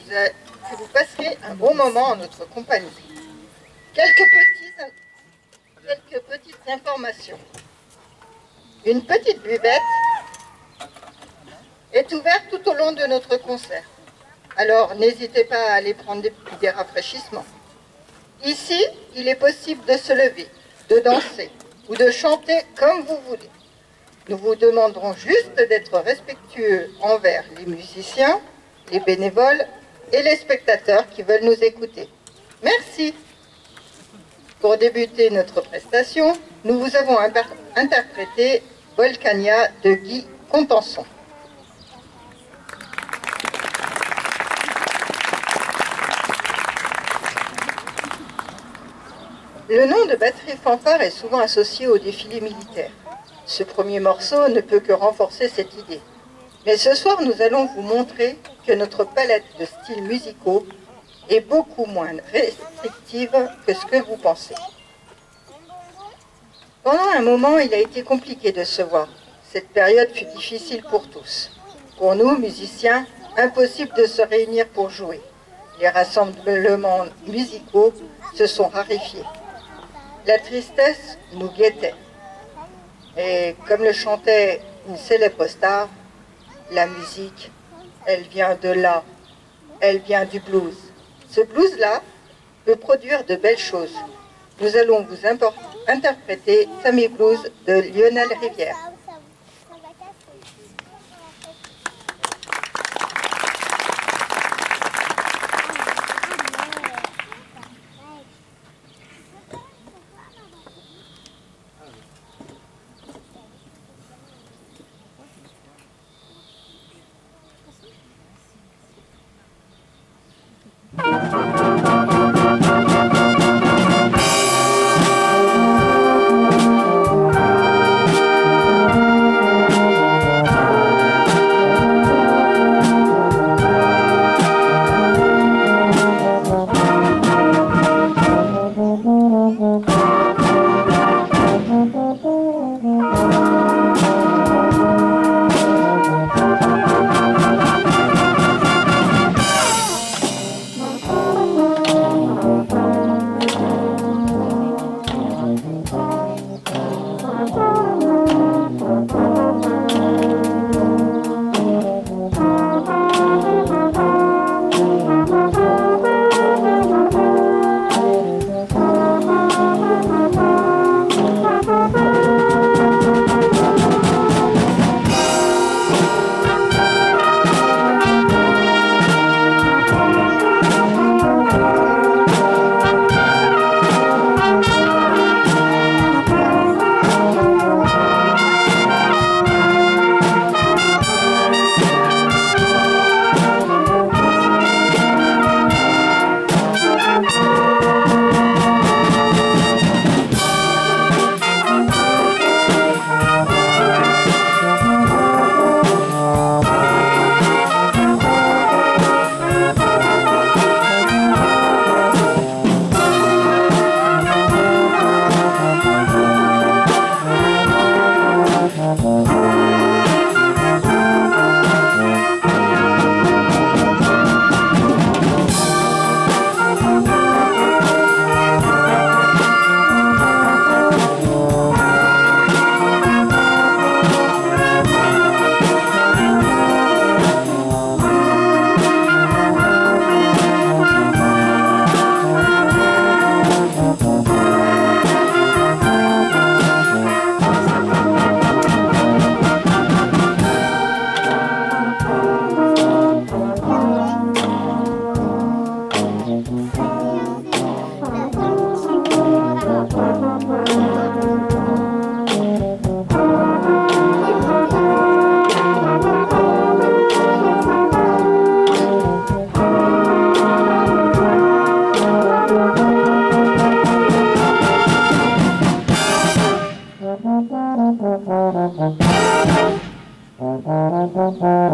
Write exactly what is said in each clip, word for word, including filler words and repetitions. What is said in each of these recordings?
a- que vous passerez un bon moment en notre compagnie. Quelques, petits, quelques petites informations. Une petite buvette est ouverte tout au long de notre concert. Alors n'hésitez pas à aller prendre des, des rafraîchissements. Ici, il est possible de se lever, de danser ou de chanter comme vous voulez. Nous vous demanderons juste d'être respectueux envers les musiciens, les bénévoles et les spectateurs qui veulent nous écouter. Merci. Pour débuter notre prestation, nous vous avons interprété Volcania de Guy Contenson. Le nom de batterie fanfare est souvent associé au défilé militaire. Ce premier morceau ne peut que renforcer cette idée. Mais ce soir, nous allons vous montrer que notre palette de styles musicaux est beaucoup moins restrictive que ce que vous pensez. Pendant un moment, il a été compliqué de se voir. Cette période fut difficile pour tous. Pour nous, musiciens, impossible de se réunir pour jouer. Les rassemblements musicaux se sont raréfiés. La tristesse nous guettait. Et comme le chantait une célèbre star, la musique, elle vient de là, elle vient du blues. Ce blues-là peut produire de belles choses. Nous allons vous interpréter Sammy Blues de Lionel Rivière.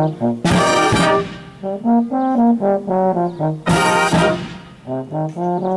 Thank you.